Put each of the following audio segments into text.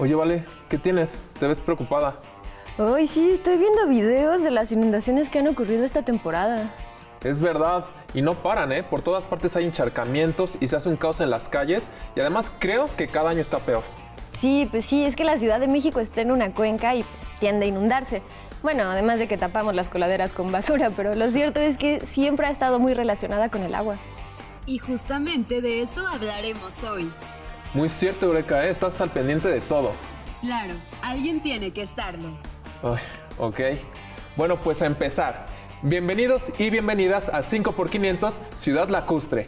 Oye, Vale, ¿qué tienes? Te ves preocupada. Ay, sí, estoy viendo videos de las inundaciones que han ocurrido esta temporada. Es verdad, y no paran, ¿eh? Por todas partes hay encharcamientos y se hace un caos en las calles, y además creo que cada año está peor. Sí, pues sí, es que la Ciudad de México está en una cuenca y pues, tiende a inundarse. Bueno, además de que tapamos las coladeras con basura, pero lo cierto es que siempre ha estado muy relacionada con el agua. Y justamente de eso hablaremos hoy. Muy cierto, Eureka, ¿eh? Estás al pendiente de todo. Claro, alguien tiene que estarlo. Ay, ok. Bueno, pues a empezar. Bienvenidos y bienvenidas a 5x500 Ciudad Lacustre.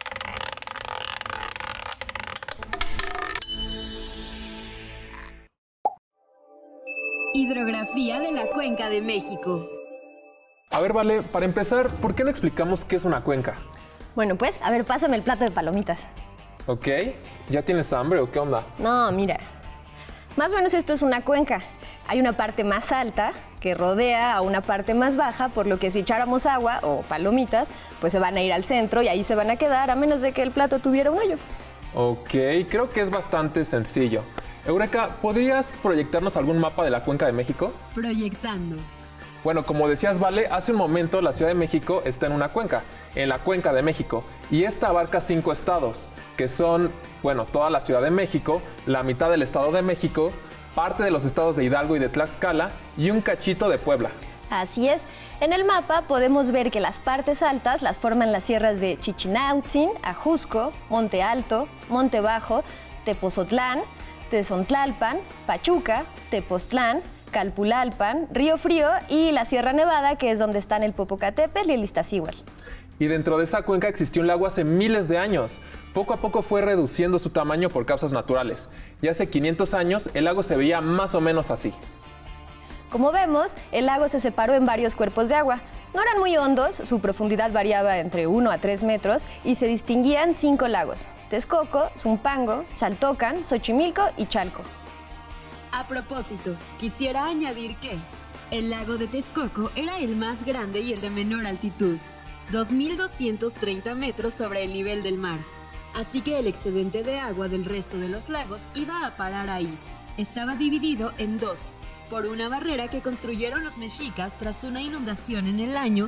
Hidrografía de la Cuenca de México. A ver, Vale, para empezar, ¿por qué no explicamos qué es una cuenca? Bueno, pues, a ver, pásame el plato de palomitas. Ok, ¿ya tienes hambre o qué onda? No, mira, más o menos esto es una cuenca. Hay una parte más alta que rodea a una parte más baja, por lo que si echáramos agua o palomitas, pues se van a ir al centro y ahí se van a quedar, a menos de que el plato tuviera un hoyo. Ok, creo que es bastante sencillo. Eureka, ¿podrías proyectarnos algún mapa de la Cuenca de México? Proyectando. Bueno, como decías, Vale, hace un momento la Ciudad de México está en la Cuenca de México, y esta abarca 5 estados, que son, bueno, toda la Ciudad de México, la mitad del Estado de México, parte de los estados de Hidalgo y de Tlaxcala y un cachito de Puebla. Así es. En el mapa podemos ver que las partes altas las forman las sierras de Chichinautzin, Ajusco, Monte Alto, Monte Bajo, Tepozotlán, Tezontlalpan, Pachuca, Tepoztlán, Calpulalpan, Río Frío y la Sierra Nevada, que es donde están el Popocatépetl y el Iztaccíhuatl. Y dentro de esa cuenca existió un lago hace miles de años. Poco a poco fue reduciendo su tamaño por causas naturales. Y hace 500 años el lago se veía más o menos así. Como vemos, el lago se separó en varios cuerpos de agua. No eran muy hondos, su profundidad variaba entre 1 a 3 metros y se distinguían 5 lagos: Texcoco, Zumpango, Xaltocan, Xochimilco y Chalco. A propósito, quisiera añadir que el lago de Texcoco era el más grande y el de menor altitud, 2.230 metros sobre el nivel del mar. Así que el excedente de agua del resto de los lagos iba a parar ahí. Estaba dividido en dos, por una barrera que construyeron los mexicas tras una inundación en el año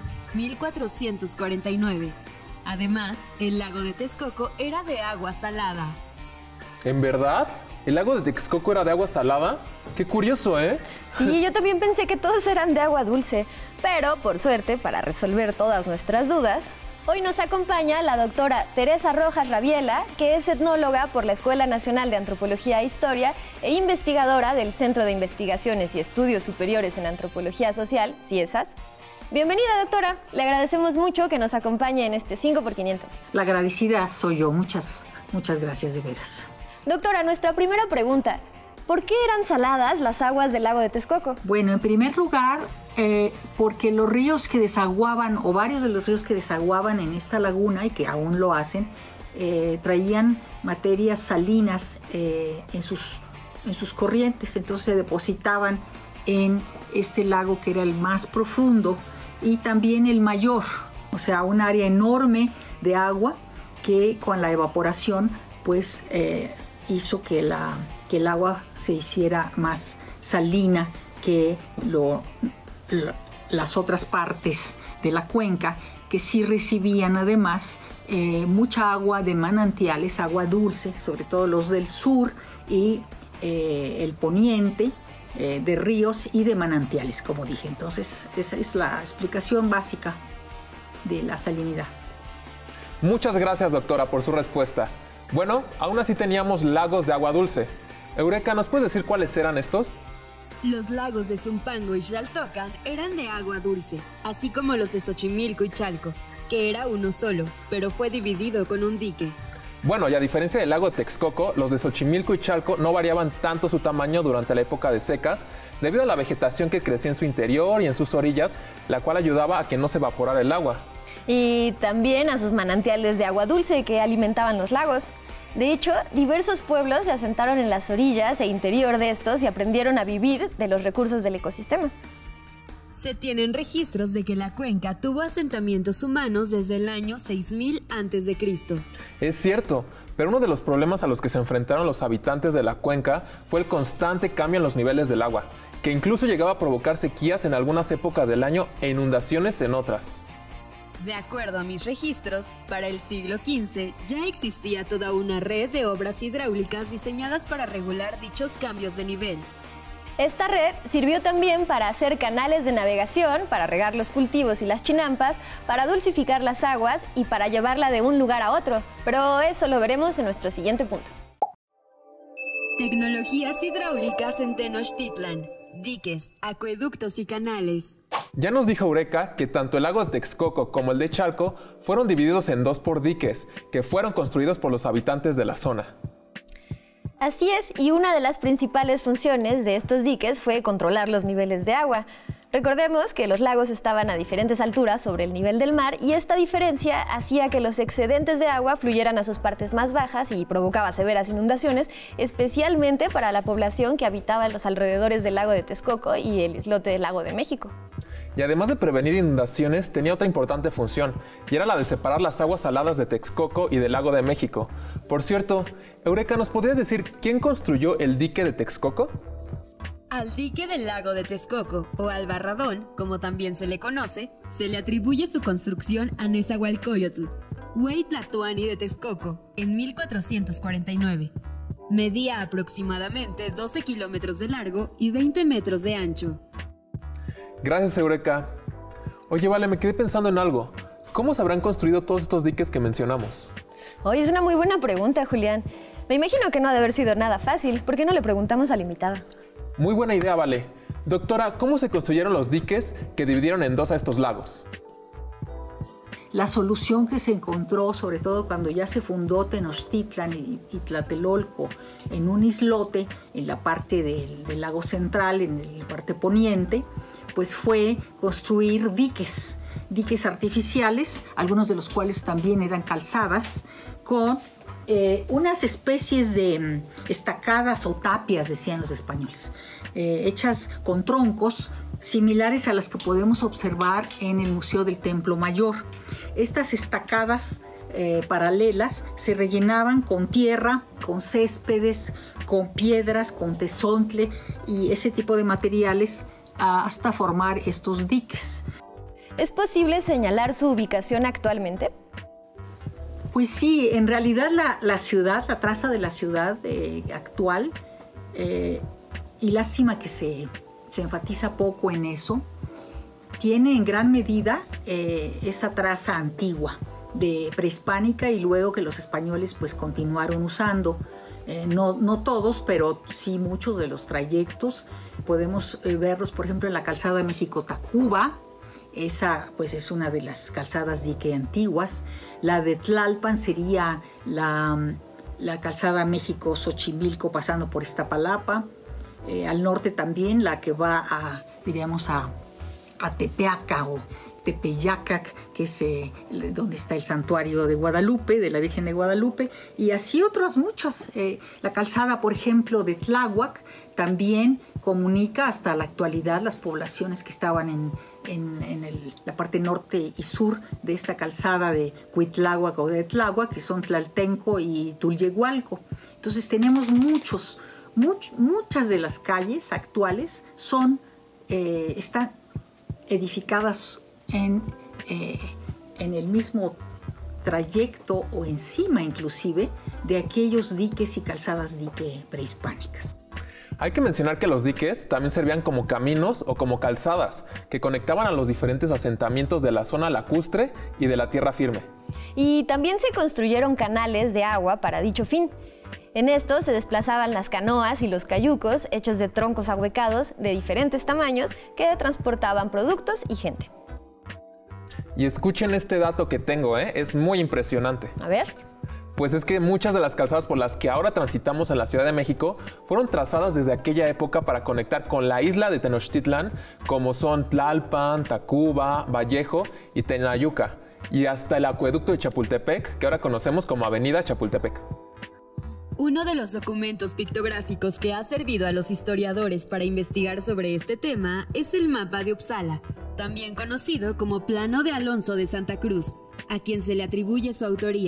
1449. Además, el lago de Texcoco era de agua salada. ¿En verdad? ¿El lago de Texcoco era de agua salada? ¡Qué curioso!, ¿eh? Sí, yo también pensé que todos eran de agua dulce, pero por suerte, para resolver todas nuestras dudas, hoy nos acompaña la doctora Teresa Rojas Rabiela, que es etnóloga por la Escuela Nacional de Antropología e Historia e investigadora del Centro de Investigaciones y Estudios Superiores en Antropología Social, CIESAS. Bienvenida, doctora. Le agradecemos mucho que nos acompañe en este 5x500. La agradecida soy yo. Muchas gracias, de veras. Doctora, nuestra primera pregunta: ¿por qué eran saladas las aguas del lago de Texcoco? Bueno, en primer lugar, porque los ríos que desaguaban, o varios de los ríos que desaguaban en esta laguna, y que aún lo hacen, traían materias salinas en sus corrientes, entonces se depositaban en este lago, que era el más profundo y también el mayor, o sea, un área enorme de agua que con la evaporación pues hizo que el agua se hiciera más salina que las otras partes de la cuenca, que sí recibían además mucha agua de manantiales, agua dulce, sobre todo los del sur y el poniente, de ríos y de manantiales, como dije. Entonces, esa es la explicación básica de la salinidad. Muchas gracias, doctora, por su respuesta. Bueno, aún así teníamos lagos de agua dulce. Eureka, ¿nos puedes decir cuáles eran estos? Los lagos de Zumpango y Xaltocan eran de agua dulce, así como los de Xochimilco y Chalco, que era uno solo, pero fue dividido con un dique. Bueno, y a diferencia del lago de Texcoco, los de Xochimilco y Chalco no variaban tanto su tamaño durante la época de secas, debido a la vegetación que crecía en su interior y en sus orillas, la cual ayudaba a que no se evaporara el agua. Y también a sus manantiales de agua dulce que alimentaban los lagos. De hecho, diversos pueblos se asentaron en las orillas e interior de estos y aprendieron a vivir de los recursos del ecosistema. Se tienen registros de que la cuenca tuvo asentamientos humanos desde el año 6000 a.C. Es cierto, Pero uno de los problemas a los que se enfrentaron los habitantes de la cuenca fue el constante cambio en los niveles del agua, que incluso llegaba a provocar sequías en algunas épocas del año e inundaciones en otras. De acuerdo a mis registros, para el siglo XV ya existía toda una red de obras hidráulicas diseñadas para regular dichos cambios de nivel. Esta red sirvió también para hacer canales de navegación, para regar los cultivos y las chinampas, para dulcificar las aguas y para llevarla de un lugar a otro. Pero eso lo veremos en nuestro siguiente punto. Tecnologías hidráulicas en Tenochtitlan, diques, acueductos y canales. Ya nos dijo Eureka que tanto el lago de Texcoco como el de Chalco fueron divididos en dos por diques, que fueron construidos por los habitantes de la zona. Así es, y una de las principales funciones de estos diques fue controlar los niveles de agua. Recordemos que los lagos estaban a diferentes alturas sobre el nivel del mar y esta diferencia hacía que los excedentes de agua fluyeran a sus partes más bajas y provocaba severas inundaciones, especialmente para la población que habitaba en los alrededores del lago de Texcoco y el islote del Lago de México. Y además de prevenir inundaciones, tenía otra importante función, y era la de separar las aguas saladas de Texcoco y del Lago de México. Por cierto, Eureka, ¿nos podrías decir quién construyó el dique de Texcoco? Al dique del lago de Texcoco, o al Barradón, como también se le conoce, se le atribuye su construcción a Nezahualcóyotl, Huey Tlatoani de Texcoco, en 1449. Medía aproximadamente 12 kilómetros de largo y 20 metros de ancho. Gracias, Eureka. Oye, vale, me quedé pensando en algo. ¿Cómo se habrán construido todos estos diques que mencionamos? Oye, es una muy buena pregunta, Julián. Me imagino que no ha de haber sido nada fácil. ¿Por qué no le preguntamos a la invitada? Muy buena idea, Vale. Doctora, ¿cómo se construyeron los diques que dividieron en dos a estos lagos? La solución que se encontró, sobre todo cuando ya se fundó Tenochtitlan y Tlatelolco en un islote en la parte del lago central, en la parte poniente, pues fue construir diques artificiales, algunos de los cuales también eran calzadas, con unas especies de estacadas o tapias, decían los españoles, hechas con troncos similares a las que podemos observar en el Museo del Templo Mayor. Estas estacadas paralelas se rellenaban con tierra, con céspedes, con piedras, con tezontle y ese tipo de materiales hasta formar estos diques. ¿Es posible señalar su ubicación actualmente? Pues sí, en realidad la ciudad, la traza de la ciudad actual, y lástima que se enfatiza poco en eso, tiene en gran medida esa traza antigua de prehispánica y luego que los españoles pues continuaron usando. No todos, pero sí muchos de los trayectos. Podemos verlos, por ejemplo, en la calzada México-Tacuba. Esa pues es una de las calzadas dique antiguas. La de Tlalpan sería la calzada México-Xochimilco pasando por Iztapalapa. Al norte también la que va a Tepeaca o Tepeyacac, que es donde está el santuario de Guadalupe, de la Virgen de Guadalupe, y así otras muchas. La calzada, por ejemplo, de Tláhuac también comunica hasta la actualidad las poblaciones que estaban en la parte norte y sur de esta calzada de Cuitláhuac o de Tláhuac, que son Tlaltenco y Tulyehualco. Entonces tenemos muchas de las calles actuales están edificadas en el mismo trayecto o encima inclusive de aquellos diques y calzadas dique prehispánicas. Hay que mencionar que los diques también servían como caminos o como calzadas que conectaban a los diferentes asentamientos de la zona lacustre y de la tierra firme. Y también se construyeron canales de agua para dicho fin. En estos se desplazaban las canoas y los cayucos hechos de troncos ahuecados de diferentes tamaños que transportaban productos y gente. Y escuchen este dato que tengo, es muy impresionante. A ver. Pues es que muchas de las calzadas por las que ahora transitamos en la Ciudad de México fueron trazadas desde aquella época para conectar con la isla de Tenochtitlan, como son Tlalpan, Tacuba, Vallejo y Tenayuca, y hasta el acueducto de Chapultepec, que ahora conocemos como Avenida Chapultepec. Uno de los documentos pictográficos que ha servido a los historiadores para investigar sobre este tema es el mapa de Uppsala, también conocido como Plano de Alonso de Santa Cruz, a quien se le atribuye su autoría.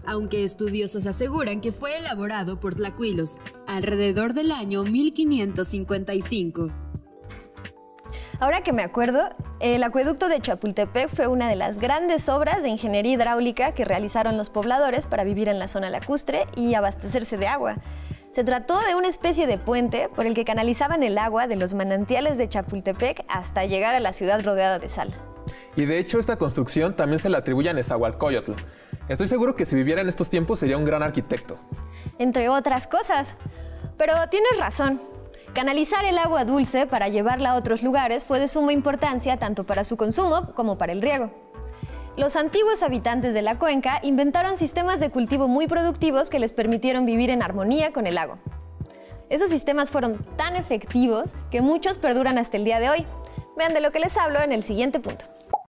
aunque estudiosos aseguran que fue elaborado por tlacuilos alrededor del año 1555. Ahora que me acuerdo, el acueducto de Chapultepec fue una de las grandes obras de ingeniería hidráulica que realizaron los pobladores para vivir en la zona lacustre y abastecerse de agua. Se trató de una especie de puente por el que canalizaban el agua de los manantiales de Chapultepec hasta llegar a la ciudad rodeada de sal. Y de hecho esta construcción también se le atribuye a Nezahualcóyotl. Estoy seguro que si viviera en estos tiempos sería un gran arquitecto. Entre otras cosas. Pero tienes razón. Canalizar el agua dulce para llevarla a otros lugares fue de suma importancia tanto para su consumo como para el riego. Los antiguos habitantes de la cuenca inventaron sistemas de cultivo muy productivos que les permitieron vivir en armonía con el lago. Esos sistemas fueron tan efectivos que muchos perduran hasta el día de hoy. Vean de lo que les hablo en el siguiente punto.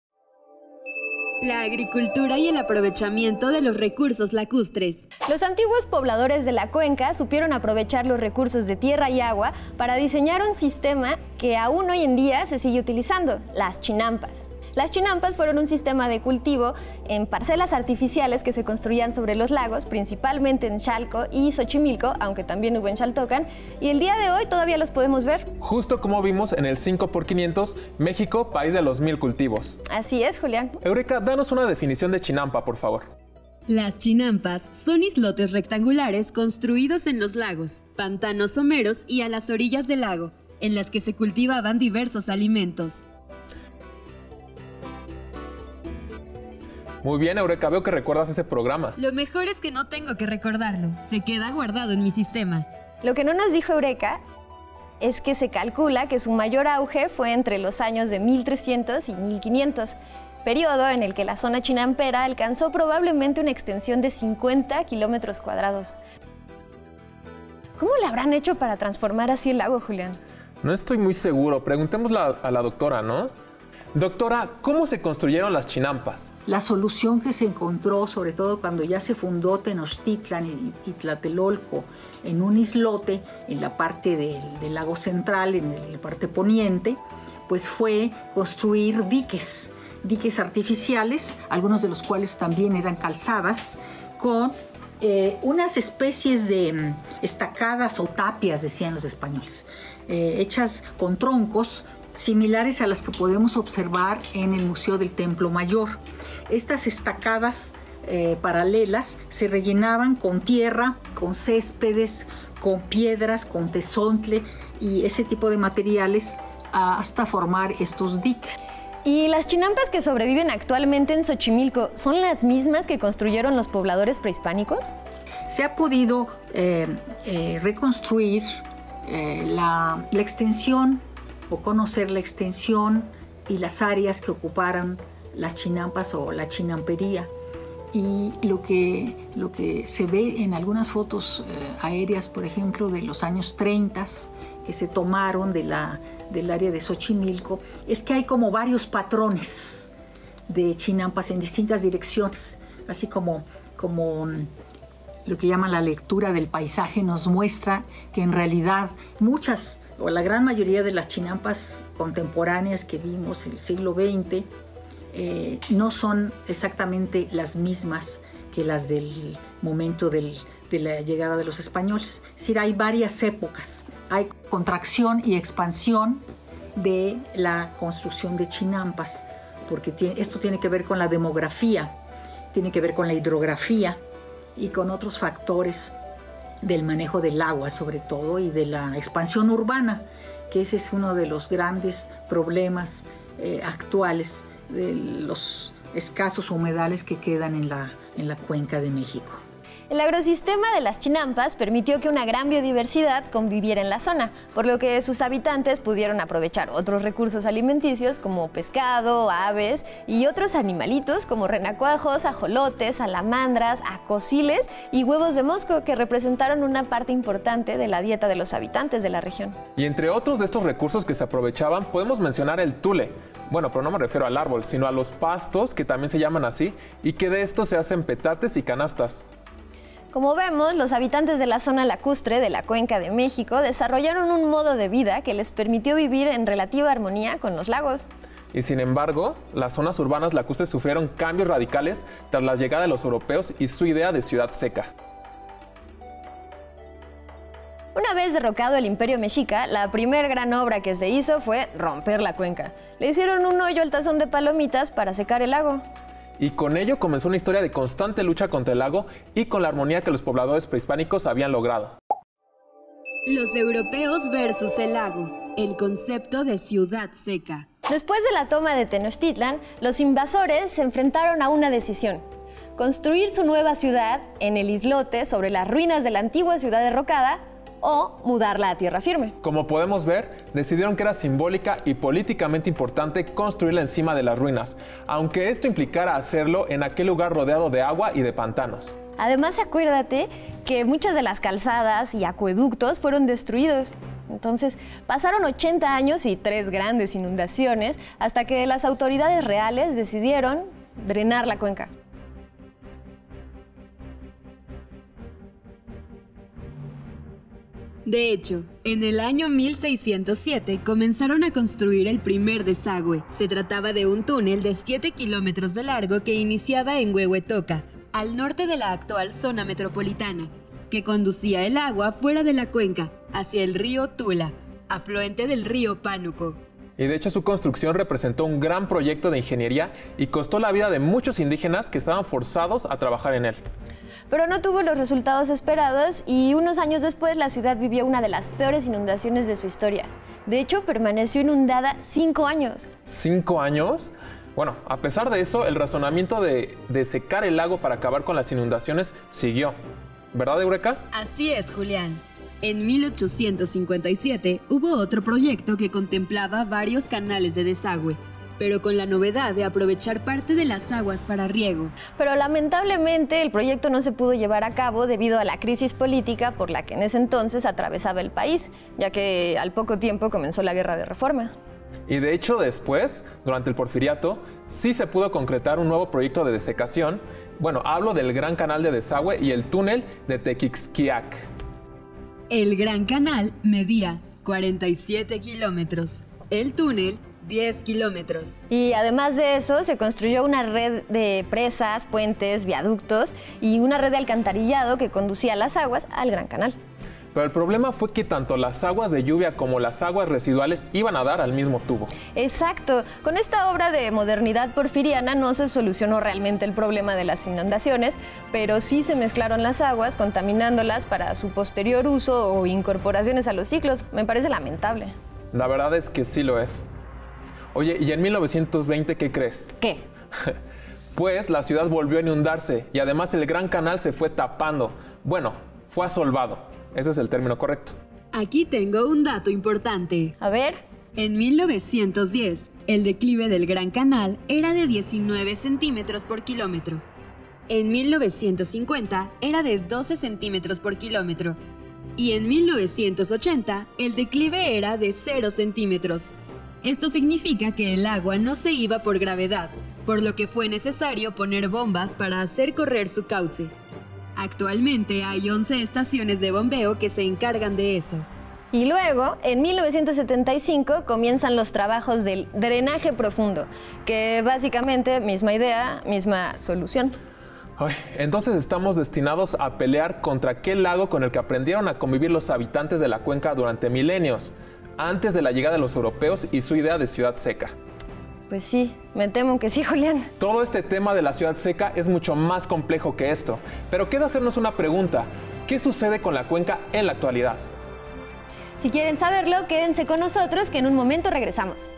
La agricultura y el aprovechamiento de los recursos lacustres. Los antiguos pobladores de la cuenca supieron aprovechar los recursos de tierra y agua para diseñar un sistema que aún hoy en día se sigue utilizando, las chinampas. Las chinampas fueron un sistema de cultivo en parcelas artificiales que se construían sobre los lagos, principalmente en Chalco y Xochimilco, aunque también hubo en Xaltocan, y el día de hoy todavía los podemos ver. Justo como vimos en el 5x500, México, país de los 1000 cultivos. Así es, Julián. Eureka, danos una definición de chinampa, por favor. Las chinampas son islotes rectangulares construidos en los lagos, pantanos someros y a las orillas del lago, en las que se cultivaban diversos alimentos. Muy bien, Eureka, veo que recuerdas ese programa. Lo mejor es que no tengo que recordarlo, se queda guardado en mi sistema. Lo que no nos dijo Eureka es que se calcula que su mayor auge fue entre los años de 1300 y 1500, periodo en el que la zona chinampera alcanzó probablemente una extensión de 50 kilómetros cuadrados. ¿Cómo le habrán hecho para transformar así el lago, Julián? No estoy muy seguro, preguntémosle a la doctora, ¿no? Doctora, ¿cómo se construyeron las chinampas? La solución que se encontró, sobre todo cuando ya se fundó Tenochtitlan y Tlatelolco, en un islote en la parte del lago central, en la parte poniente, pues fue construir diques artificiales, algunos de los cuales también eran calzadas, con unas especies de estacadas o tapias, decían los españoles, hechas con troncos similares a las que podemos observar en el Museo del Templo Mayor. Estas estacadas paralelas se rellenaban con tierra, con céspedes, con piedras, con tezontle y ese tipo de materiales hasta formar estos diques. ¿Y las chinampas que sobreviven actualmente en Xochimilco son las mismas que construyeron los pobladores prehispánicos? Se ha podido reconstruir la extensión o conocer la extensión y las áreas que ocuparon las chinampas o la chinampería. Y lo que se ve en algunas fotos aéreas, por ejemplo, de los años 30, que se tomaron del área de Xochimilco, es que hay como varios patrones de chinampas en distintas direcciones, así como lo que llaman la lectura del paisaje nos muestra que en realidad muchas o la gran mayoría de las chinampas contemporáneas que vimos en el siglo XX no son exactamente las mismas que las del momento de la llegada de los españoles. Es decir, hay varias épocas, hay contracción y expansión de la construcción de chinampas, porque esto tiene que ver con la demografía, tiene que ver con la hidrografía y con otros factores del manejo del agua sobre todo y de la expansión urbana, que ese es uno de los grandes problemas actuales de los escasos humedales que quedan en la cuenca de México. El agrosistema de las chinampas permitió que una gran biodiversidad conviviera en la zona, por lo que sus habitantes pudieron aprovechar otros recursos alimenticios como pescado, aves y otros animalitos como renacuajos, ajolotes, salamandras, acosiles y huevos de mosco, que representaron una parte importante de la dieta de los habitantes de la región. Y entre otros de estos recursos que se aprovechaban, podemos mencionar el tule. Bueno, pero no me refiero al árbol, sino a los pastos, que también se llaman así, y que de estos se hacen petates y canastas. Como vemos, los habitantes de la zona lacustre de la Cuenca de México desarrollaron un modo de vida que les permitió vivir en relativa armonía con los lagos. Y sin embargo, las zonas urbanas lacustres sufrieron cambios radicales tras la llegada de los europeos y su idea de ciudad seca. Una vez derrocado el Imperio Mexica, la primera gran obra que se hizo fue romper la cuenca. Le hicieron un hoyo al tazón de palomitas para secar el lago. Y con ello comenzó una historia de constante lucha contra el lago y con la armonía que los pobladores prehispánicos habían logrado. Los europeos versus el lago, el concepto de ciudad seca. Después de la toma de Tenochtitlan, los invasores se enfrentaron a una decisión: construir su nueva ciudad en el islote sobre las ruinas de la antigua ciudad derrocada o mudarla a tierra firme. Como podemos ver, decidieron que era simbólica y políticamente importante construirla encima de las ruinas, aunque esto implicara hacerlo en aquel lugar rodeado de agua y de pantanos. Además, acuérdate que muchas de las calzadas y acueductos fueron destruidos. Entonces, pasaron 80 años y 3 grandes inundaciones hasta que las autoridades reales decidieron drenar la cuenca. De hecho, en el año 1607 comenzaron a construir el primer desagüe. Se trataba de un túnel de 7 kilómetros de largo que iniciaba en Huehuetoca, al norte de la actual zona metropolitana, que conducía el agua fuera de la cuenca, hacia el río Tula, afluente del río Pánuco. Y de hecho su construcción representó un gran proyecto de ingeniería y costó la vida de muchos indígenas que estaban forzados a trabajar en él. Pero no tuvo los resultados esperados y unos años después la ciudad vivió una de las peores inundaciones de su historia. De hecho, permaneció inundada 5 años. ¿5 años? Bueno, a pesar de eso, el razonamiento de secar el lago para acabar con las inundaciones siguió. ¿Verdad, Eureka? Así es, Julián. En 1857 hubo otro proyecto que contemplaba varios canales de desagüe, pero con la novedad de aprovechar parte de las aguas para riego. Pero lamentablemente el proyecto no se pudo llevar a cabo debido a la crisis política por la que en ese entonces atravesaba el país, ya que al poco tiempo comenzó la Guerra de Reforma. Y de hecho después, durante el Porfiriato, sí se pudo concretar un nuevo proyecto de desecación. Bueno, hablo del Gran Canal de Desagüe y el túnel de Tequixquiac. El Gran Canal medía 47 kilómetros. El túnel 10 kilómetros. Y además de eso, se construyó una red de presas, puentes, viaductos y una red de alcantarillado que conducía las aguas al Gran Canal. Pero el problema fue que tanto las aguas de lluvia como las aguas residuales iban a dar al mismo tubo. Exacto. Con esta obra de modernidad porfiriana no se solucionó realmente el problema de las inundaciones, pero sí se mezclaron las aguas, contaminándolas para su posterior uso o incorporaciones a los ciclos. Me parece lamentable. La verdad es que sí lo es. Oye, ¿y en 1920 qué crees? ¿Qué? Pues la ciudad volvió a inundarse y además el Gran Canal se fue tapando. Bueno, fue asolvado. Ese es el término correcto. Aquí tengo un dato importante. A ver. En 1910, el declive del Gran Canal era de 19 centímetros por kilómetro. En 1950 era de 12 centímetros por kilómetro. Y en 1980 el declive era de 0 centímetros. Esto significa que el agua no se iba por gravedad, por lo que fue necesario poner bombas para hacer correr su cauce. Actualmente hay 11 estaciones de bombeo que se encargan de eso. Y luego, en 1975, comienzan los trabajos del drenaje profundo, que básicamente, misma idea, misma solución. Ay, entonces estamos destinados a pelear contra aquel lago con el que aprendieron a convivir los habitantes de la cuenca durante milenios, antes de la llegada de los europeos y su idea de ciudad seca. Pues sí, me temo que sí, Julián. Todo este tema de la ciudad seca es mucho más complejo que esto, pero queda hacernos una pregunta: ¿qué sucede con la cuenca en la actualidad? Si quieren saberlo, quédense con nosotros que en un momento regresamos.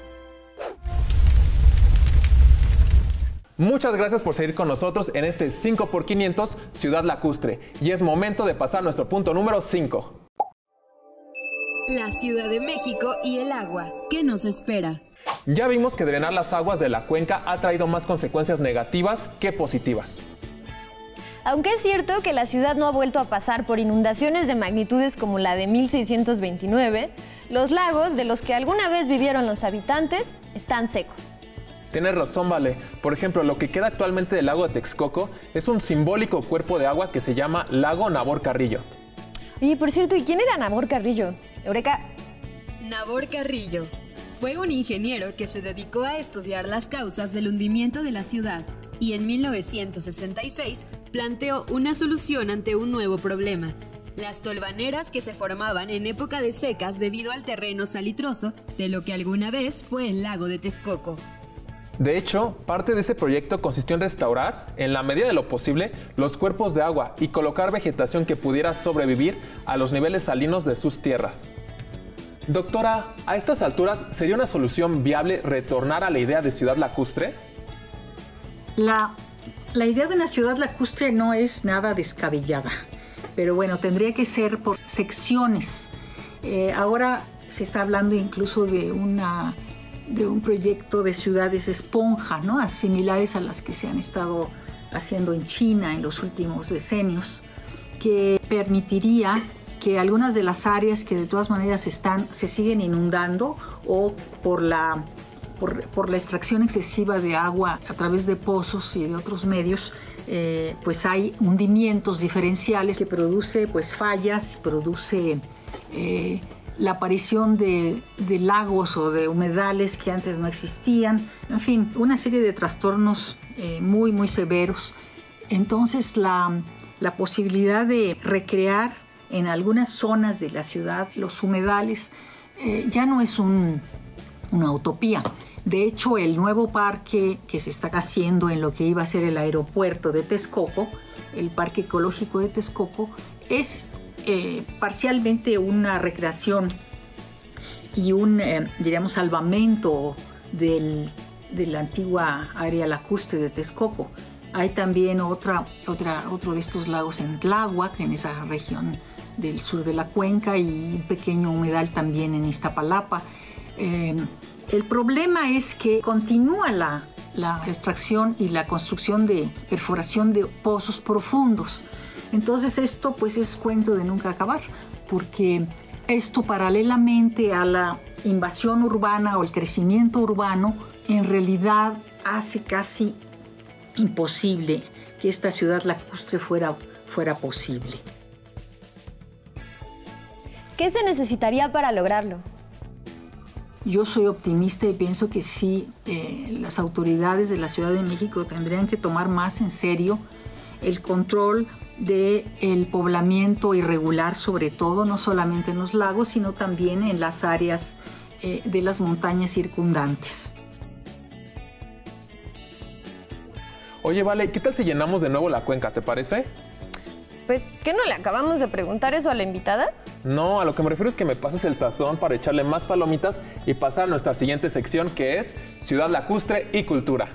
Muchas gracias por seguir con nosotros en este 5x500 Ciudad Lacustre y es momento de pasar a nuestro punto número 5. La Ciudad de México y el agua. ¿Qué nos espera? Ya vimos que drenar las aguas de la cuenca ha traído más consecuencias negativas que positivas. Aunque es cierto que la ciudad no ha vuelto a pasar por inundaciones de magnitudes como la de 1629, los lagos de los que alguna vez vivieron los habitantes están secos. Tienes razón, Vale. Por ejemplo, lo que queda actualmente del lago de Texcoco es un simbólico cuerpo de agua que se llama Lago Nabor Carrillo. Oye, por cierto, ¿y quién era Nabor Carrillo? Eureka. Nabor Carrillo Fue un ingeniero que se dedicó a estudiar las causas del hundimiento de la ciudad y en 1966 planteó una solución ante un nuevo problema: las tolvaneras que se formaban en época de secas debido al terreno salitroso de lo que alguna vez fue el lago de Texcoco. De hecho, parte de ese proyecto consistió en restaurar, en la medida de lo posible, los cuerpos de agua y colocar vegetación que pudiera sobrevivir a los niveles salinos de sus tierras. Doctora, ¿a estas alturas sería una solución viable retornar a la idea de ciudad lacustre? La idea de una ciudad lacustre no es nada descabellada, pero bueno, tendría que ser por secciones. Ahora se está hablando incluso de un proyecto de ciudades esponja, ¿no? Similares a las que se han estado haciendo en China en los últimos decenios, que permitiría que algunas de las áreas que de todas maneras se siguen inundando o por la extracción excesiva de agua a través de pozos y de otros medios, pues hay hundimientos diferenciales que produce pues fallas, produce la aparición de lagos o de humedales que antes no existían, en fin, una serie de trastornos muy, muy severos. Entonces la posibilidad de recrear en algunas zonas de la ciudad los humedales ya no es una utopía. De hecho, el nuevo parque que se está haciendo en lo que iba a ser el aeropuerto de Texcoco, el Parque Ecológico de Texcoco, es parcialmente una recreación y un, diríamos, salvamento de la antigua área lacustre de Texcoco. Hay también otro de estos lagos en Tláhuac, en esa región del sur de la cuenca, y un pequeño humedal también en Iztapalapa. El problema es que continúa la extracción y la construcción de perforación de pozos profundos. Entonces esto pues es cuento de nunca acabar, porque esto paralelamente a la invasión urbana o el crecimiento urbano en realidad hace casi imposible que esta ciudad lacustre fuera posible. ¿Qué se necesitaría para lograrlo? Yo soy optimista y pienso que sí, las autoridades de la Ciudad de México tendrían que tomar más en serio el control del poblamiento irregular, sobre todo, no solamente en los lagos, sino también en las áreas de las montañas circundantes. Oye, Vale, ¿qué tal si llenamos de nuevo la cuenca, te parece? Pues, ¿qué no le acabamos de preguntar eso a la invitada? No, a lo que me refiero es que me pases el tazón para echarle más palomitas y pasar a nuestra siguiente sección, que es Ciudad Lacustre y Cultura.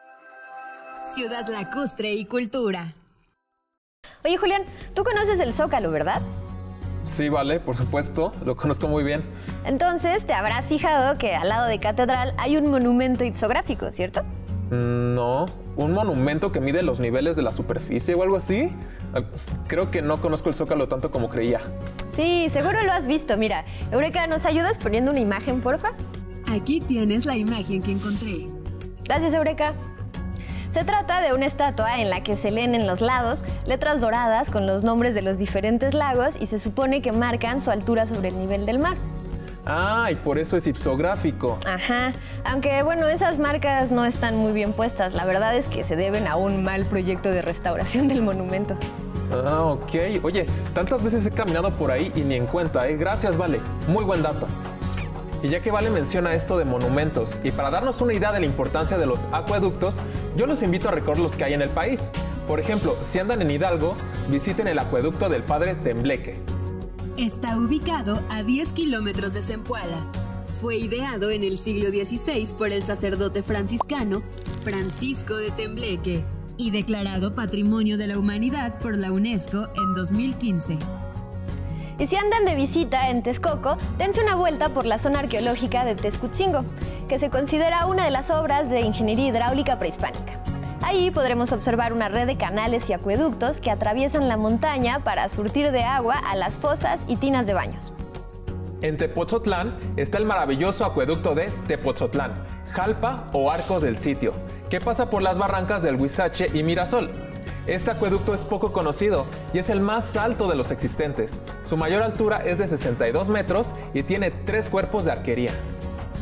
Ciudad Lacustre y Cultura. Oye, Julián, tú conoces el Zócalo, ¿verdad? Sí, Vale, por supuesto, lo conozco muy bien. Entonces, te habrás fijado que al lado de Catedral hay un monumento ipsográfico, ¿cierto? No, ¿un monumento que mide los niveles de la superficie o algo así? Creo que no conozco el Zócalo tanto como creía. Sí, seguro lo has visto. Mira, Eureka, ¿nos ayudas poniendo una imagen, porfa? Aquí tienes la imagen que encontré. Gracias, Eureka. Se trata de una estatua en la que se leen en los lados letras doradas con los nombres de los diferentes lagos y se supone que marcan su altura sobre el nivel del mar. Ah, y por eso es ipsográfico. Ajá, aunque bueno, esas marcas no están muy bien puestas. La verdad es que se deben a un mal proyecto de restauración del monumento. Ah, ok. Oye, tantas veces he caminado por ahí y ni en cuenta, ¿eh? Gracias, Vale. Muy buen dato. Y ya que Vale menciona esto de monumentos, y para darnos una idea de la importancia de los acueductos, yo los invito a recorrer los que hay en el país. Por ejemplo, si andan en Hidalgo, visiten el acueducto del Padre Tembleque. Está ubicado a 10 kilómetros de Zempoala. Fue ideado en el siglo XVI por el sacerdote franciscano Francisco de Tembleque y declarado Patrimonio de la Humanidad por la UNESCO en 2015. Y si andan de visita en Texcoco, dense una vuelta por la zona arqueológica de Texcutzingo, que se considera una de las obras de ingeniería hidráulica prehispánica. Ahí podremos observar una red de canales y acueductos que atraviesan la montaña para surtir de agua a las fosas y tinas de baños. En Tepotzotlán está el maravilloso acueducto de Tepotzotlán, Jalpa o Arco del Sitio, que pasa por las barrancas del Huizache y Mirasol. Este acueducto es poco conocido y es el más alto de los existentes. Su mayor altura es de 62 metros y tiene 3 cuerpos de arquería.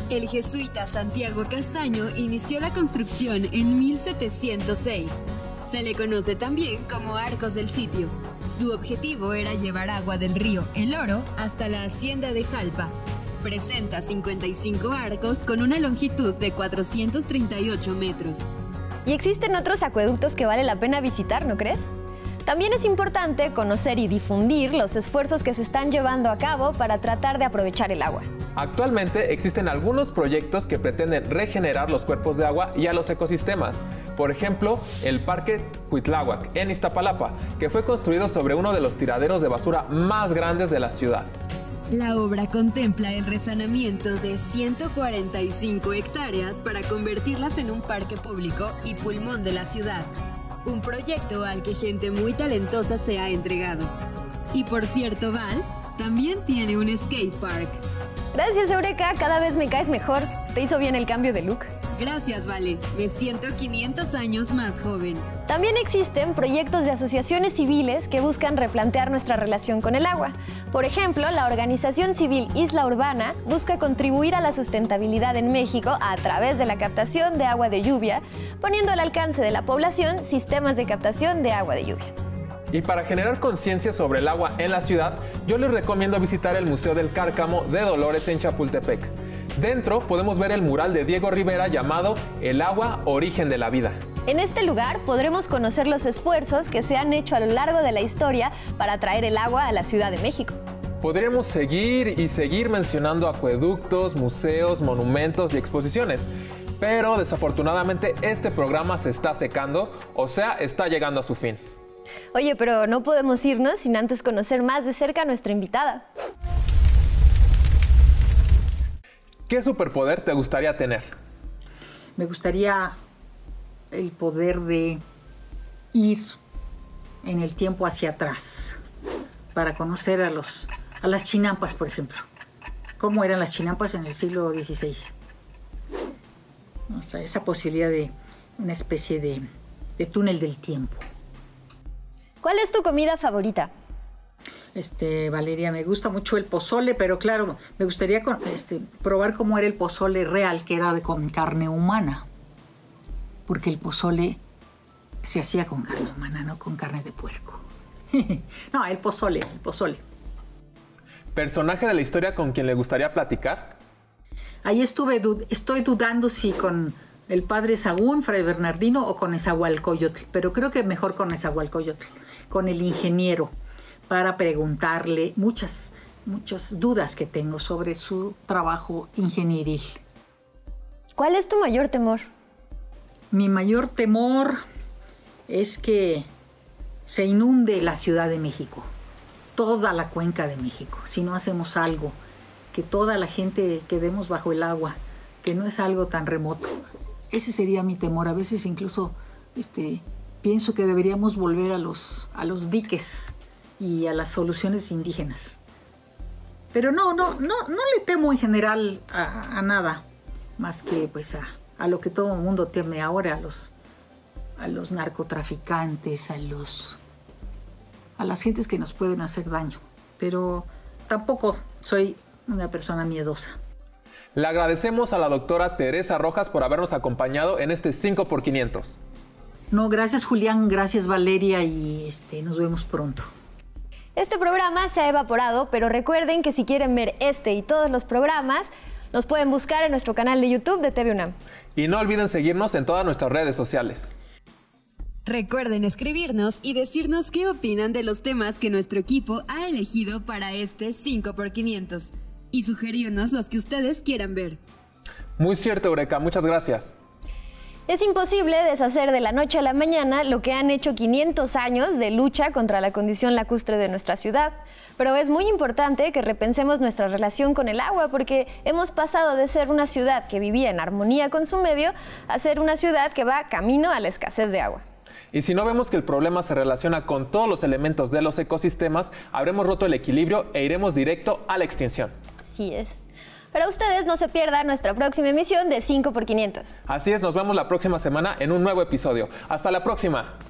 El jesuita Santiago Castaño inició la construcción en 1706. Se le conoce también como Arcos del Sitio. Su objetivo era llevar agua del río El Oro hasta la hacienda de Jalpa. Presenta 55 arcos con una longitud de 438 metros. Y existen otros acueductos que vale la pena visitar, ¿no crees? También es importante conocer y difundir los esfuerzos que se están llevando a cabo para tratar de aprovechar el agua. Actualmente existen algunos proyectos que pretenden regenerar los cuerpos de agua y a los ecosistemas. Por ejemplo, el Parque Cuitláhuac en Iztapalapa, que fue construido sobre uno de los tiraderos de basura más grandes de la ciudad. La obra contempla el resanamiento de 145 hectáreas para convertirlas en un parque público y pulmón de la ciudad. Un proyecto al que gente muy talentosa se ha entregado. Y por cierto, Val también tiene un skate park. Gracias, Eureka, cada vez me caes mejor. Te hizo bien el cambio de look. Gracias, Vale. Me siento 500 años más joven. También existen proyectos de asociaciones civiles que buscan replantear nuestra relación con el agua. Por ejemplo, la organización civil Isla Urbana busca contribuir a la sustentabilidad en México a través de la captación de agua de lluvia, poniendo al alcance de la población sistemas de captación de agua de lluvia. Y para generar conciencia sobre el agua en la ciudad, yo les recomiendo visitar el Museo del Cárcamo de Dolores en Chapultepec. Dentro podemos ver el mural de Diego Rivera llamado El agua, origen de la vida. En este lugar podremos conocer los esfuerzos que se han hecho a lo largo de la historia para traer el agua a la Ciudad de México. Podríamos seguir y seguir mencionando acueductos, museos, monumentos y exposiciones, pero desafortunadamente este programa se está secando, o sea, está llegando a su fin. Oye, pero no podemos irnos sin antes conocer más de cerca a nuestra invitada. ¿Qué superpoder te gustaría tener? Me gustaría el poder de ir en el tiempo hacia atrás para conocer a las chinampas, por ejemplo. ¿Cómo eran las chinampas en el siglo XVI? O sea, esa posibilidad de una especie de túnel del tiempo. ¿Cuál es tu comida favorita? Valeria, me gusta mucho el pozole, pero claro, me gustaría probar cómo era el pozole real, que era con carne humana. Porque el pozole se hacía con carne humana, no con carne de puerco. No, el pozole. ¿Personaje de la historia con quien le gustaría platicar? Ahí estoy dudando si con el padre Sahagún, Fray Bernardino, o con Nezahualcóyotl, pero creo que mejor con Nezahualcóyotl, con el ingeniero, para preguntarle muchas dudas que tengo sobre su trabajo ingenieril. ¿Cuál es tu mayor temor? Mi mayor temor es que se inunde la Ciudad de México, toda la cuenca de México, si no hacemos algo, que toda la gente quedemos bajo el agua, que no es algo tan remoto. Ese sería mi temor. A veces incluso pienso que deberíamos volver a los diques y a las soluciones indígenas. Pero no le temo en general a nada, más que pues a lo que todo el mundo teme ahora, a los narcotraficantes, a las gentes que nos pueden hacer daño. Pero tampoco soy una persona miedosa. Le agradecemos a la doctora Teresa Rojas por habernos acompañado en este 5x500. No, gracias Julián, gracias Valeria y nos vemos pronto. Este programa se ha evaporado, pero recuerden que si quieren ver este y todos los programas, los pueden buscar en nuestro canal de YouTube de TV UNAM. Y no olviden seguirnos en todas nuestras redes sociales. Recuerden escribirnos y decirnos qué opinan de los temas que nuestro equipo ha elegido para este 5x500 y sugerirnos los que ustedes quieran ver. Muy cierto, Eureka, muchas gracias. Es imposible deshacer de la noche a la mañana lo que han hecho 500 años de lucha contra la condición lacustre de nuestra ciudad. Pero es muy importante que repensemos nuestra relación con el agua porque hemos pasado de ser una ciudad que vivía en armonía con su medio a ser una ciudad que va camino a la escasez de agua. Y si no vemos que el problema se relaciona con todos los elementos de los ecosistemas, habremos roto el equilibrio e iremos directo a la extinción. Así es. Pero ustedes no se pierdan nuestra próxima emisión de 5x500. Así es, nos vemos la próxima semana en un nuevo episodio. ¡Hasta la próxima!